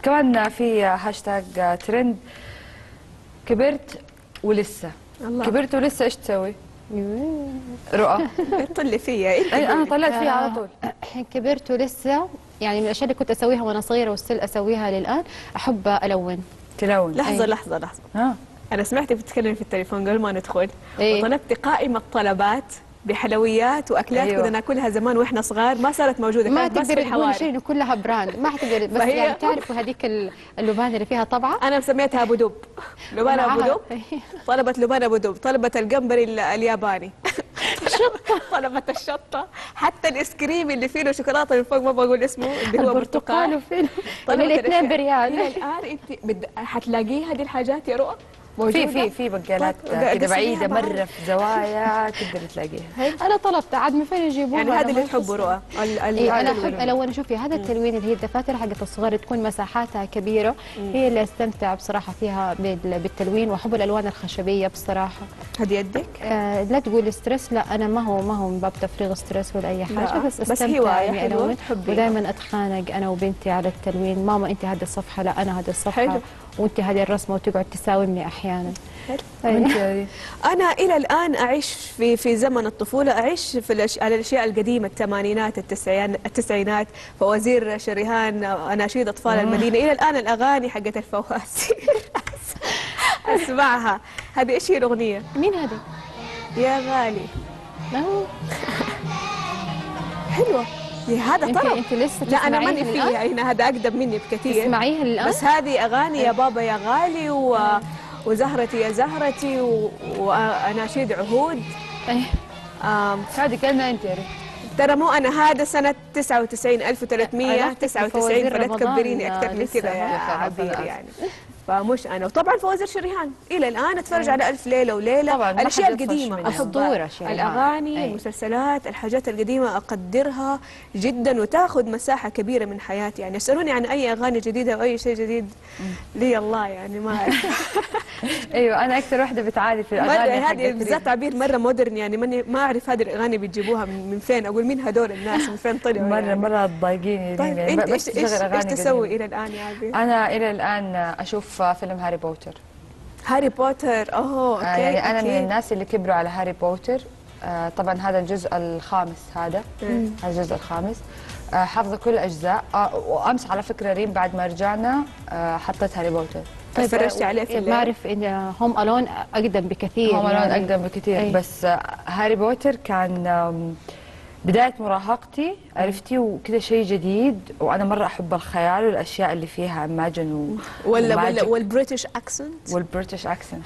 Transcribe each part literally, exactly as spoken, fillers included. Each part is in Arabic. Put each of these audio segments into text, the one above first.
كمان في هاشتاج ترند كبرت ولسه. الله. كبرت ولسه ايش تسوي؟ رؤى طلي فيا. انا طلعت فيها على طول. كبرت ولسه يعني من الاشياء اللي كنت اسويها وانا صغيره وستيل اسويها للان، احب الون. تلون. لحظه أي. لحظه لحظه ها. انا سمعتك بتتكلمي في التليفون قبل ما ندخل. أي. وطلبت قائمه طلبات بحلويات واكلات أيوة. كنا ناكلها زمان واحنا صغار، ما صارت موجوده. ما تقدر تقول شيء انه كلها براند، ما حتقدر. بس يعني تعرفوا هذيك اللبانه اللي فيها طبعه، انا مسميتها ابو دب. لبانه ابو دب. طلبت لبانه ابو دب، طلبت الجمبري الياباني. الشطه طلبت الشطه، حتى الايس كريم اللي فيه له شوكولاته من فوق ما بقول اسمه اللي هو برتقال وفيه الاثنين بريال. الى الان انت بد... حتلاقيها دي الحاجات يا رؤى؟ في في في بقالات كده بعيده مره في زوايا تقدر تلاقيها. انا طلبت عاد من فين يجيبوها؟ يعني هذا اللي تحبه رؤى. إيه انا احب الون. شوفي هذا التلوين اللي هي الدفاتر حقت الصغار تكون مساحاتها كبيره، مم. هي اللي استمتع بصراحه فيها بالتلوين، واحب الالوان الخشبيه بصراحه. هذه يدك؟ آه لا تقولي ستريس، لا انا ما هو ما هو من باب تفريغ ستريس ولا اي حاجه، بس استمتع اني الون. ودائما اتخانق انا وبنتي على التلوين، ماما انت هذه الصفحه، لا انا هذه الصفحه. حلو. وانت هذه الرسمه، وتقعد تساومني احيانا. انا الى الان اعيش في في زمن الطفوله، اعيش في الأش... على الاشياء القديمه، الثمانينات التسعينات التسعينات فوازير شريهان، اناشيد اطفال المدينه. الى الان الاغاني حقت الفوازير اسمعها. هذه ايش هي الاغنيه؟ مين هذه؟ يا غالي. حلوه. هذا طرب. انت لسه لا انا ماني فيها يعني، هذا اقدم مني بكثير. تسمعيها الان؟ بس هذه اغاني يا بابا يا غالي و... وزهرتي يا زهرتي و... واناشيد عهود. ايه هذه كلمه انت ترى مو انا، هذا سنه تسعة وتسعين ألف وثلاثمئة وتسعة وتسعين، فلا تكبريني اكثر من كذا يا عبير يعني. فمش انا. وطبعا فوازير شريهان الى الان اتفرج على الف ليله وليله. طبعا الاشياء القديمه الحضور، اشياء الاغاني، المسلسلات، الحاجات القديمه اقدرها جدا وتاخذ مساحه كبيره من حياتي. يعني يسالوني عن اي اغاني جديده او اي شيء جديد، لي الله يعني ما اعرف. ايوه انا اكثر واحده بتعاني في الاغاني هذه بالذات تعبير مره مودرن، يعني ماني ما اعرف هذه الاغاني بتجيبوها من, من فين، اقول مين هذول الناس، من فين طلعوا مره يعني. مره تضايقيني. طيب يعني انت ايش ايش, إيش تسوي الى الان يا عبير؟ انا الى الان اشوف فيلم هاري بوتر. هاري بوتر اوه اوكي. آه يعني انا أوكي. من الناس اللي كبروا على هاري بوتر. آه طبعا هذا الجزء الخامس، هذا مم. هذا الجزء الخامس. آه حافظه كل الاجزاء. آه وامس على فكره ريم بعد ما رجعنا آه حطيت هاري بوتر. طيب فرجتي عليه في الليل؟ بعرف ان هوم الون اقدم بكثير. هوم الون يعني اقدم بكثير. أي. بس آه هاري بوتر كان بداية مراهقتي، عرفتي، وكذا شيء جديد، وانا مره احب الخيال والاشياء اللي فيها اماجن و ولا ولا والبريتش اكسنت. والبريتش اكسنت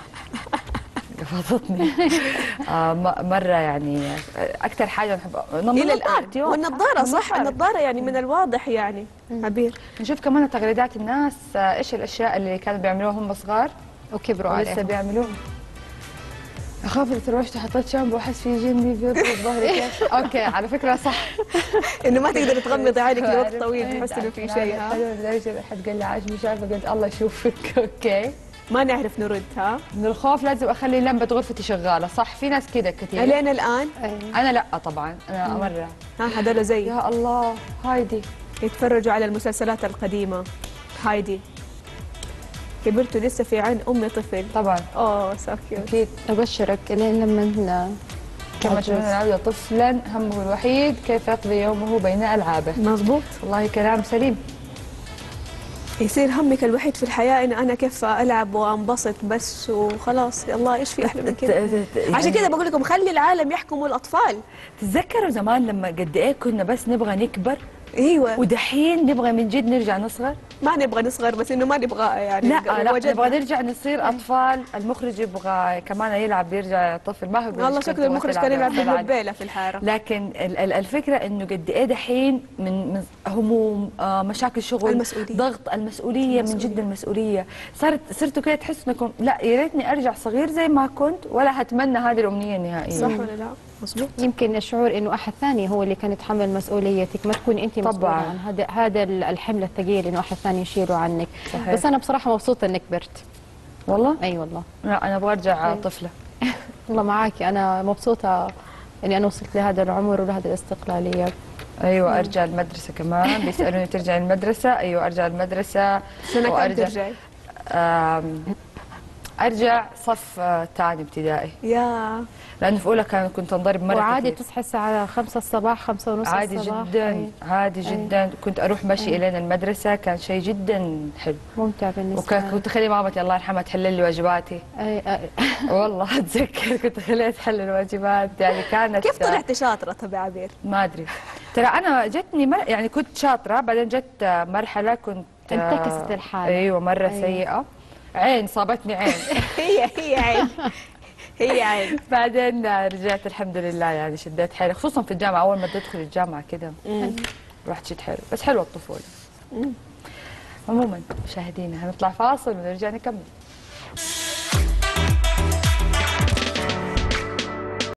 قفطتني. آه مره يعني اكثر حاجه نحب الى الان. والنظاره صح، النظاره يعني من الواضح يعني عبير. نشوف كمان تغريدات الناس، ايش الاشياء اللي كانوا بيعملوها هم صغار وكبروا عليها ولسه بيعملوها. اخاف اذا تروحت حطيت شامبو احس في جنبي بيضرب ظهري. اوكي على فكره صح انه ما تقدر تغمضي عينك لوقت طويل تحس انه في شيء. حلو لدرجه احد قال لي عاجبني شايفه، قلت الله يشوفك. اوكي ما نعرف نرد. ها من الخوف لازم اخلي لمبه غرفتي شغاله. صح في ناس كذا كثير. الين الان انا لا طبعا انا مره. ها هذول زي يا الله هايدي يتفرجوا على المسلسلات القديمه. هايدي كبرت لسه في عين امي طفل. طبعا اوه سو كيوت. اكيد ابشرك لين لما كما شفنا العودة طفلا همه الوحيد كيف يقضي يومه بين العابه. مضبوط والله كلام سليم. يصير همك الوحيد في الحياه ان انا كيف العب وانبسط بس وخلاص. الله ايش في احلى من كده؟ يعني عشان كده بقول لكم خلي العالم يحكموا الاطفال. تتذكروا زمان لما قد ايه كنا بس نبغى نكبر؟ ايوه ودحين نبغى من جد نرجع نصغر. ما نبغى نصغر بس انه ما نبغى يعني. لا لا نبغى نرجع نصير اطفال. المخرج يبغى كمان يلعب يرجع طفل. ما هو والله شكله المخرج كان يلعب بالبيله في الحاره. لكن الفكره انه قد ايه دحين من هموم، مشاكل شغل، المسؤوليه، ضغط المسؤوليه, المسؤولية. من جد المسؤوليه صارت صرتوا كده تحسوا انكم لا يا ريتني ارجع صغير زي ما كنت، ولا هتمنى هذه الامنيه النهائيه. صح ولا لا؟ مظبوط. يمكن الشعور انه احد ثاني هو اللي كان يتحمل مسؤوليتك، ما تكون انت مسؤوله عن هذا هذا الحمل الثقيل انه احد ثاني يشيله عنك. صحيح. بس انا بصراحه مبسوطه اني كبرت. والله؟ اي والله. لا انا ابغى ارجع طفله. والله معاكي، انا مبسوطه اني انا وصلت لهذا العمر ولهذه الاستقلاليه. ايوه ارجع المدرسه كمان، بيسالوني ترجعي المدرسه؟ ايوه ارجع المدرسه. سنه كم ترجعي؟ ارجع صف ثاني ابتدائي. يا لانه في اولى كان كنت انضرب مره وعادي كثير. تصحي الساعه خمسة الصباح، خمسة ونص عادي الصباح. جدا. أي. عادي جدا. أي. كنت اروح مشي الين المدرسه، كان شيء جدا حلو ممتع بالنسبه لي. وكنت اخلي مامتي الله يرحمها تحل لي واجباتي. اي اي والله اتذكر كنت اخليها تحل الواجبات، يعني كانت. كيف طلعتي شاطره طب يا عبير؟ ما ادري، ترى انا جتني مر... يعني كنت شاطره، بعدين جت مرحله كنت انتكست الحاله. ايوه مره أيوة. سيئه، عين صابتني عين. هي هي عين هي عين. بعدين رجعت الحمد لله، يعني شديت حيلي خصوصا في الجامعه، اول ما تدخل الجامعه كده رحت شد حيلي، بس حلوه الطفوله. عموما مشاهدينا هنطلع فاصل ونرجع نكمل.